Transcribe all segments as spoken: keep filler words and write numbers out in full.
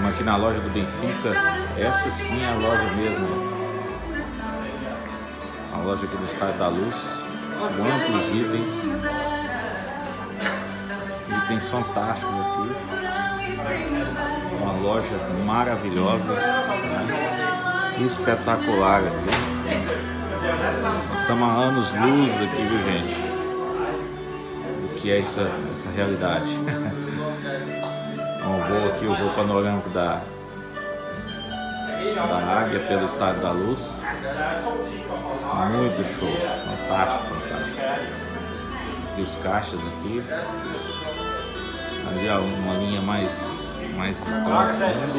Estamos aqui na loja do Benfica. Essa sim é a loja mesmo. A loja aqui do Estádio da Luz. Quantos itens. Itens fantásticos aqui. Uma loja maravilhosa, né? Espetacular aqui. Nós estamos há anos luz aqui, viu, gente? O que é essa, essa realidade? Um voo aqui, o voo panorâmico da, da Águia pelo Estádio da Luz. Muito show, fantástico, fantástico. E os caixas aqui. Ali ó, uma linha mais, mais profunda.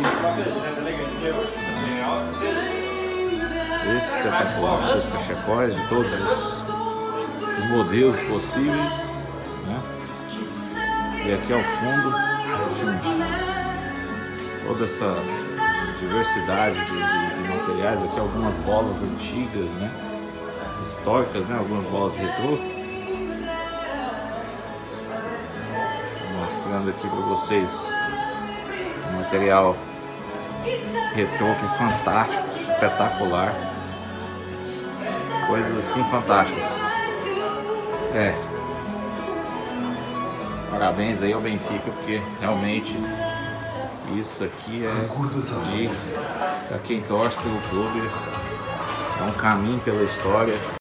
Espetacular, os cachecóis de todos os, os modelos possíveis, né? E aqui ao fundo toda essa diversidade de, de, de materiais. Aqui algumas bolas antigas, né? Históricas, né? Algumas bolas retrô. Mostrando aqui para vocês o material retrô que é fantástico, espetacular. Coisas assim fantásticas. É. Parabéns aí ao Benfica, porque realmente isso aqui é de, pra quem torce pelo clube, é um caminho pela história.